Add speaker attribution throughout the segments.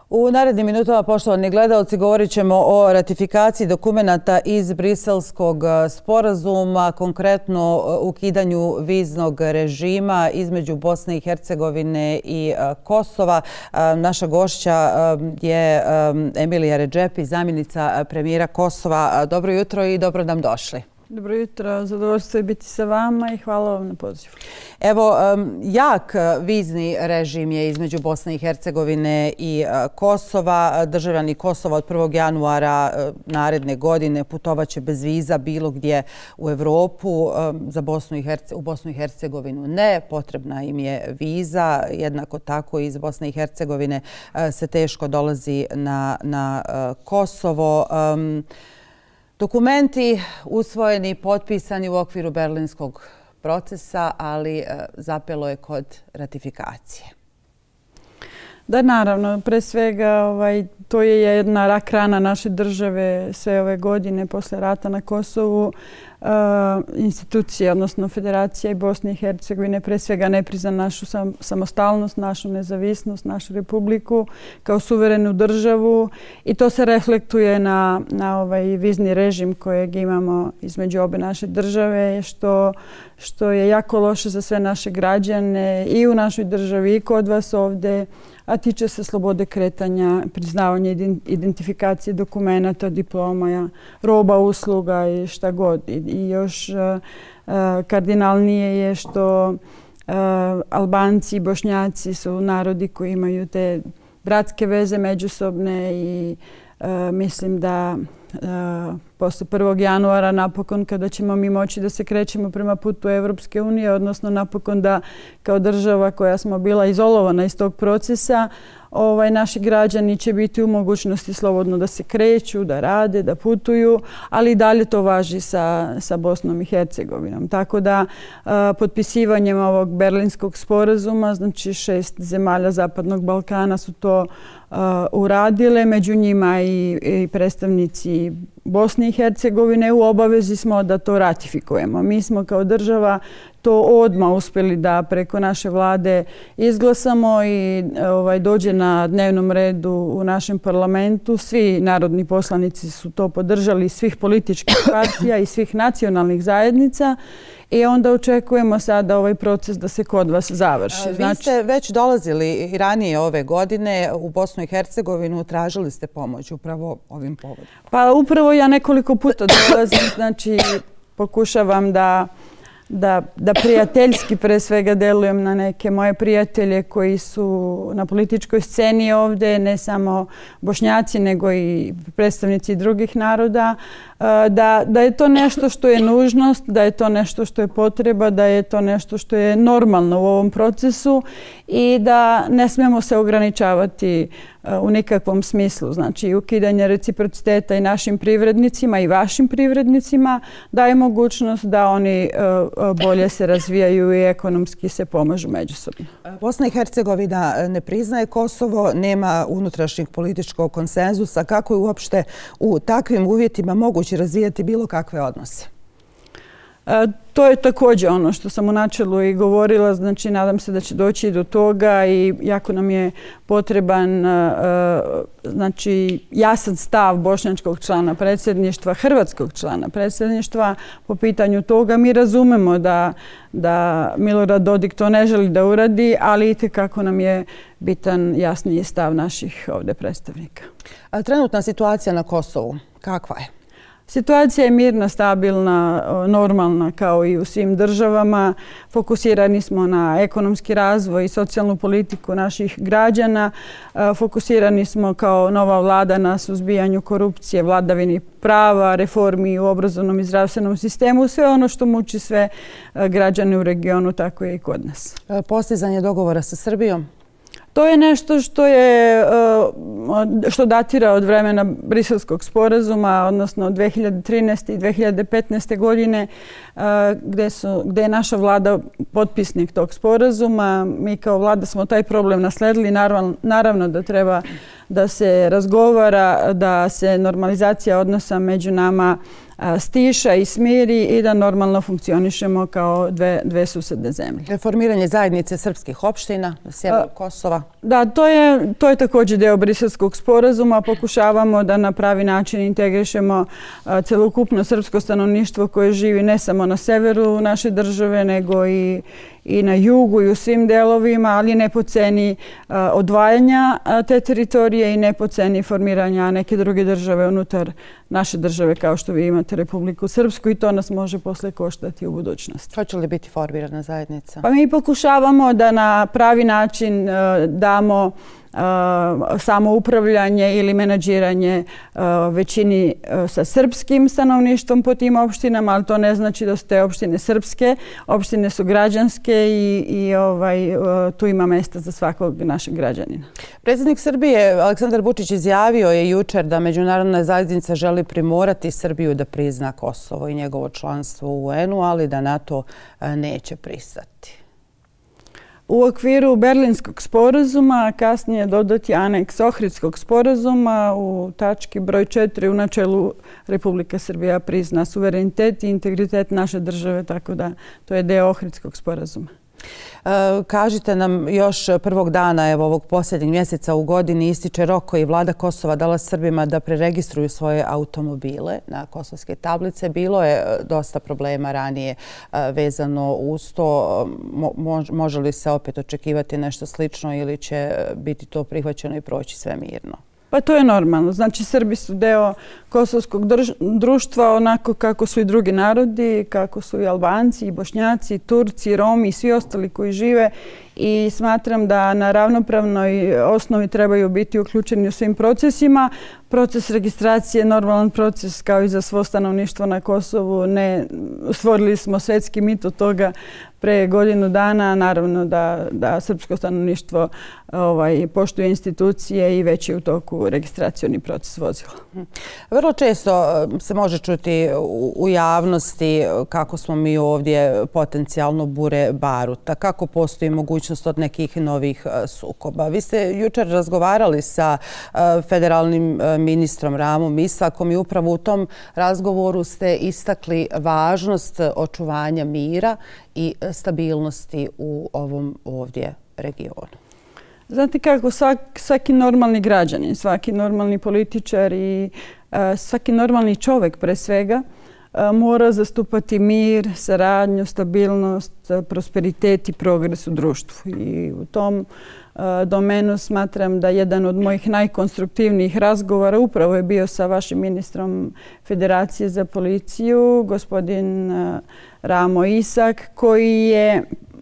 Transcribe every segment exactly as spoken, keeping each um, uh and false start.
Speaker 1: U narednim minutama, poštovani gledalci, govorit ćemo o ratifikaciji dokumenata iz Briselskog sporazuma, konkretno ukidanju viznog režima između Bosne i Hercegovine i Kosova. Naša gošća je Emilija Redžepi, zamjenica premijera Kosova. Dobro jutro i dobro nam došli.
Speaker 2: Dobro jutro, zadovoljstvo je biti sa vama i hvala vam na pozivu.
Speaker 1: Evo, jak vizni režim je između Bosne i Hercegovine i Kosova. Državljani Kosova od prvog januara naredne godine putovaće bez viza bilo gdje u Evropu. Za Bosnu i Herce, u Bosnu i Hercegovinu ne, potrebna im je viza. Jednako tako iz Bosne i Hercegovine se teško dolazi na, na Kosovo. Dokumenti usvojeni i potpisani u okviru berlinskog procesa, ali zapelo je kod ratifikacije.
Speaker 2: Da, naravno. Pre svega ovaj, to je jedna rak rana naše države sve ove godine posle rata na Kosovu. Uh, institucije, odnosno Federacija i Bosne i Hercegovine pre svega ne prizna našu sam, samostalnost, našu nezavisnost, našu republiku kao suverenu državu i to se reflektuje na, na ovaj vizni režim kojeg imamo između obe naše države, što, što je jako loše za sve naše građane i u našoj državi i kod vas ovde, a tiče se slobode kretanja, priznavanja identifikacije dokumenata, diploma, roba, usluga i šta god. I, i još uh, kardinalnije je što uh, Albanci i Bošnjaci su narodi koji imaju te bratske veze međusobne i uh, mislim da Uh, posle prvog januara napokon kada ćemo mi moći da se krećemo prema putu Evropske unije, odnosno napokon da kao država koja smo bila izolovana iz tog procesa, ovaj, naši građani će biti u mogućnosti slobodno da se kreću, da rade, da putuju, ali i dalje to važi sa, sa Bosnom i Hercegovinom. Tako da uh, potpisivanjem ovog berlinskog sporazuma, znači šest zemalja Zapadnog Balkana su to Uh, uradile, među njima i, i predstavnici Bosne i Hercegovine. U obavezi smo da to ratifikujemo. Mi smo kao država to odmah uspjeli da preko naše vlade izglasamo i ovaj, dođe na dnevnom redu u našem parlamentu. Svi narodni poslanici su to podržali, svih političkih partija i svih nacionalnih zajednica. I onda očekujemo sada ovaj proces da se kod vas završi.
Speaker 1: Vi znači... ste već dolazili i ranije ove godine u Bosnu i Hercegovinu, tražili ste pomoć upravo ovim povodom.
Speaker 2: Pa upravo ja nekoliko puta dolazim, znači pokušavam da, da, da prijateljski pre svega delujem na neke moje prijatelje koji su na političkoj sceni ovdje, ne samo Bošnjaci nego i predstavnici drugih naroda. Da, da je to nešto što je nužnost, da je to nešto što je potreba, da je to nešto što je normalno u ovom procesu i da ne smemo se ograničavati u nikakvom smislu. Znači, ukidanje reciprociteta i našim privrednicima i vašim privrednicima daje mogućnost da oni bolje se razvijaju i ekonomski se pomažu međusobno.
Speaker 1: Bosna i Hercegovina ne priznaje Kosovo, nema unutrašnjeg političkog konsenzusa. Kako je uopšte u takvim uvjetima moguće razvijati bilo kakve odnose?
Speaker 2: E, to je također ono što sam u načelu i govorila, znači nadam se da će doći do toga i jako nam je potreban e, znači jasan stav bošnjačkog člana predsjedništva, hrvatskog člana predsjedništva po pitanju toga. Mi razumemo da, da Milorad Dodik to ne želi da uradi, ali itekako nam je bitan jasniji stav naših ovdje predstavnika.
Speaker 1: A trenutna situacija na Kosovu, kakva je?
Speaker 2: Situacija je mirna, stabilna, normalna kao i u svim državama. Fokusirani smo na ekonomski razvoj i socijalnu politiku naših građana. Fokusirani smo kao nova vlada na suzbijanju korupcije, vladavini prava, reformi u obrazovnom i zdravstvenom sistemu. Sve ono što muči sve građane u regionu, tako je i kod nas.
Speaker 1: Postizanje dogovora sa Srbijom?
Speaker 2: To je nešto što je što datira od vremena Briselskog sporazuma, odnosno dve hiljade trinaeste i dve hiljade petnaeste godine, gdje su, gdje je naša vlada potpisnik tog sporazuma. Mi kao vlada smo taj problem nasledili. Naravno, naravno da treba da se razgovara, da se normalizacija odnosa među nama stiša i smiri i da normalno funkcionišemo kao dve, dve susedne zemlje.
Speaker 1: Formiranje zajednice srpskih opština na sjeveru Kosova.
Speaker 2: Da, to je, to je također deo Briselskog sporazuma. Pokušavamo da na pravi način integrišemo celokupno srpsko stanovništvo koje živi ne samo na severu naše države, nego i i na jugu i u svim delovima, ali ne po ceni odvajanja te teritorije i ne po ceni formiranja neke druge države unutar naše države, kao što vi imate Republiku Srpsku, i to nas može posle koštati u budućnosti.
Speaker 1: Hoće li biti formirana zajednica?
Speaker 2: Pa mi pokušavamo da na pravi način damo samoupravljanje ili menadžiranje većini sa srpskim stanovništvom po tim opštinama, ali to ne znači da su te opštine srpske. Opštine su građanske i, i ovaj, tu ima mesta za svakog našeg građanina.
Speaker 1: Predsjednik Srbije Aleksandar Vučić izjavio je jučer da međunarodna zajednica želi primorati Srbiju da prizna Kosovo i njegovo članstvo u U N-u, ali da na to neće pristati.
Speaker 2: U okviru Berlinskog sporazuma kasnije dodati aneks Ohridskog sporazuma u tački broj četiri u načelu Republika Srbija prizna suverenitet i integritet naše države, tako da to je deo Ohridskog sporazuma.
Speaker 1: Kažite nam, još prvog dana evo, ovog posljednjeg mjeseca u godini ističe rok koji vlada Kosova dala Srbima da preregistruju svoje automobile na kosovske tablice. Bilo je dosta problema ranije vezano uz to. Može li se opet očekivati nešto slično ili će biti to prihvaćeno i proći sve mirno?
Speaker 2: Pa to je normalno. Znači, Srbi su deo kosovskog društva onako kako su i drugi narodi, kako su i Albanci, i Bošnjaci, i Turci, i Romi i svi ostali koji žive, i smatram da na ravnopravnoj osnovi trebaju biti uključeni u svim procesima. Proces registracije je normalan proces kao i za svo stanovništvo na Kosovu. Ne, stvorili smo svetski mit od toga pre godinu dana. Naravno da, da srpsko stanovništvo ovaj, poštuje institucije i već je u toku registracioni proces vozila.
Speaker 1: Vrlo često se može čuti u javnosti kako smo mi ovdje potencijalno bure baruta, kako postoji mogućnost od nekih novih sukoba. Vi ste jučer razgovarali sa federalnim ministrom Ramom Isakom i upravo u tom razgovoru ste istakli važnost očuvanja mira i stabilnosti u ovom ovdje regionu.
Speaker 2: Znate kako, svak, svaki normalni građanin, svaki normalni političar i uh, svaki normalni čovjek pre svega uh, mora zastupati mir, saradnju, stabilnost, prosperitet i progres u društvu. I u tom uh, domenu smatram da jedan od mojih najkonstruktivnijih razgovora upravo je bio sa vašim ministrom Federacije za policiju, gospodin uh, Ramo Isak, koji je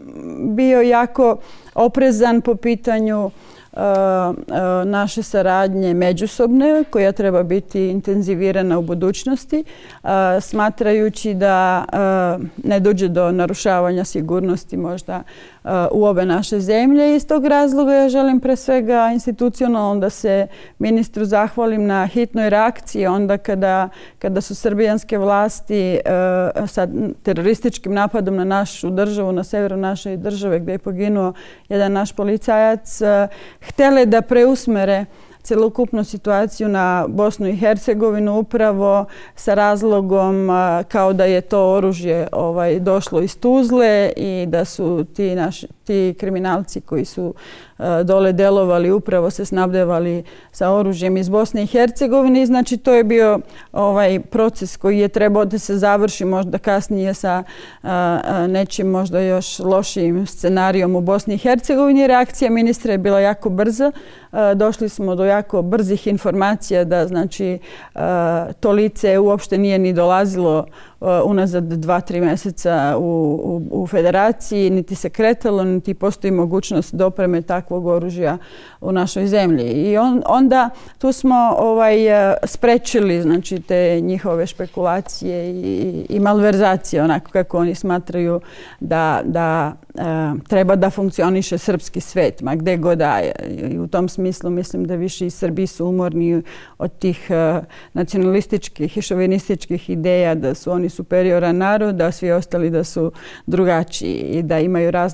Speaker 2: bio jako oprezan po pitanju uh, uh, naše saradnje međusobne, koja treba biti intenzivirana u budućnosti, uh, smatrajući da uh, ne dođe do narušavanja sigurnosti možda uh, u obe naše zemlje. Iz tog razloga ja želim pre svega institucionalno da se ministru zahvalim na hitnoj reakciji onda kada, kada su srbijanske vlasti uh, sa terorističkim napadom na našu državu, na severu naše države gdje je poginuo jedan naš policajac, uh, htjele da preusmere celokupnu situaciju na Bosnu i Hercegovinu upravo sa razlogom kao da je to oružje ovaj, došlo iz Tuzle i da su ti, naši, ti kriminalci koji su uh, dole delovali upravo se snabdevali sa oružjem iz Bosne i Hercegovine. Znači to je bio ovaj proces koji je trebao da se završi možda kasnije sa uh, nečim možda još lošijim scenarijom u Bosni i Hercegovini. Reakcija ministra je bila jako brza. Uh, došli smo do jako brzih informacija da znači uh, to lice uopšte nije ni dolazilo uh, unazad dva, tri mjeseca u, u, u federaciji, niti se kretalo, niti postoji mogućnost dopreme takvog oružja u našoj zemlji. I on, onda tu smo ovaj, sprečili znači, te njihove špekulacije i, i malverzacije, onako kako oni smatraju da, da e, treba da funkcioniše srpski svet, ma gde god daje. I u tom smislu mislim da više i Srbi su umorni od tih e, nacionalističkih i šovinističkih ideja da su oni superioran narod, a svi ostali da su drugačiji i da imaju razne stereotipe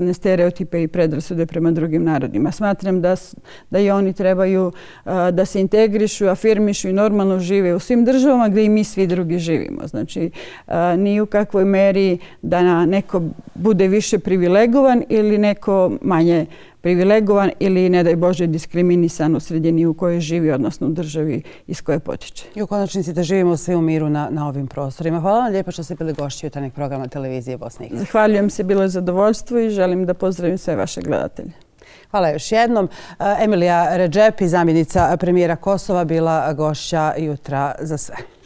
Speaker 2: stereotipe i predrasude prema drugim narodima. Smatram da, da i oni trebaju da se integrišu, afirmišu i normalno žive u svim državama gdje i mi svi drugi živimo. Znači, ni u kakvoj meri da neko bude više privilegovan ili neko manje privilegovan ili, ne daj Bože, diskriminisan u sredini u kojoj živi, odnosno u državi iz koje potiče.
Speaker 1: I u konačnici da živimo svi u miru na, na ovim prostorima. Hvala vam lijepo što ste bili gošći jutarnjeg programa Televizije Bosne i Hercegovine.
Speaker 2: Zahvaljujem se, bilo je zadovoljstvo i želim da pozdravim sve vaše gledatelje.
Speaker 1: Hvala još jednom. Emilija Redžepi, zamjenica premijera Kosova, bila gošća Jutra za sve.